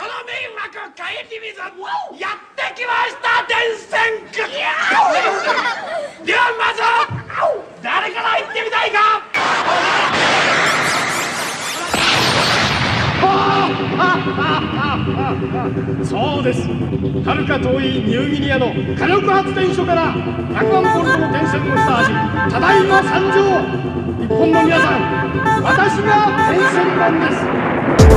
その迷惑帰り水やってきました電線区。ではまず誰から行ってみたいか。 そうです。はるか遠いニューギニアの火力発電所から100万ボルトの電線を下味、ただいま参上。日本の皆さん、私が電線マンです。